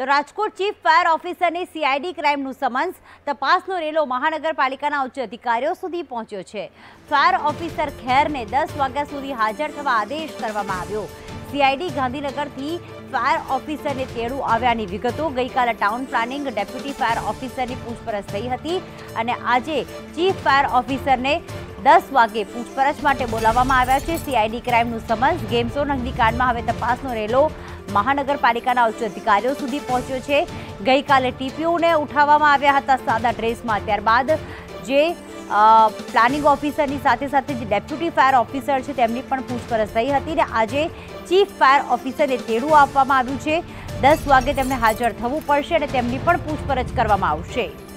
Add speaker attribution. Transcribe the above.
Speaker 1: તો Rajkot chief fire ઓફિસરને CID ક્રાઇમનું સમન્સ, તપાસનો રેલો મહાનગરપાલિકાના ઉચ્ચ અધિકારીઓ સુધી પહોંચ્યો છે। ફાયર ઓફિસર ખેરને 10 વાગ્યા સુધી હાજર થવા આદેશ કરવામાં આવ્યો। સીઆઈડી ગાંધીનગરથી ફાયર ઓફિસરને તેડું આવ્યાની વિગતો। ગઈકાલે ટાઉન પ્લાનિંગ ડેપ્યુટી ફાયર ઓફિસરની પૂછપરછ થઈ હતી અને આજે ચીફ ફાયર ઓફિસરને 10 વાગે પૂછપરછ માટે બોલાવવામાં આવ્યા છે। સીઆઈડી ક્રાઇમનું સમન્સ, ગેમ ઝોન અગ્નિકાંડમાં હવે તપાસનો રેલો મહાનગરપાલિકાના ઉચ્ચ અધિકારીઓ સુધી પહોંચ્યો છે। ગઈકાલે ટીપીઓને ઉઠાવવામાં આવ્યા હતા સાદા ડ્રેસમાં, ત્યારબાદ જે પ્લાનિંગ ઓફિસરની સાથે સાથે જે ડેપ્યુટી ફાયર ઓફિસર છે તેમની પણ પૂછપરછ થઈ હતી અને આજે ચીફ ફાયર ઓફિસરને તેડું આપવામાં આવ્યું છે। 10 વાગે તેમને હાજર થવું પડશે અને તેમની પણ પૂછપરછ કરવામાં આવશે।